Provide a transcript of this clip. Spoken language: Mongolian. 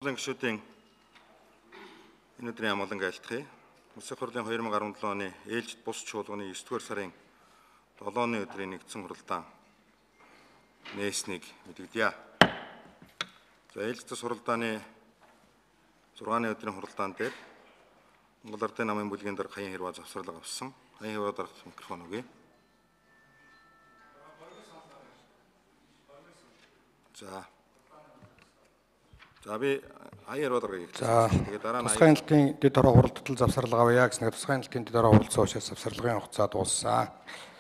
хурлын гишүүдийн энэ өдрийн амгалан айлтгая. Улсын хурлын 2017 оны ээлжид бус чуулганы 9-р сарын 7-ны өдрийн нэгдсэн хуралдаан нээснийг мэдэгдэе. За ээлжид хуралдааны 6-ны өдрийн хуралдаан дээр Монгол Ардын намын бүлгийн дээр Хаян Хэрваа завсарлага авсан. Хаян Хэрваа дарах микрофон өгье. За би Хаян Хэрваа дарахыг хэлсэн. Тэгээд дараа нь тусгай хяналтын дэд хороо хуралдтал завсарлага авъя гэснээр тусгай хяналтын дэд хороо хуралдсан учраас завсарлагын хугацаа дууссан.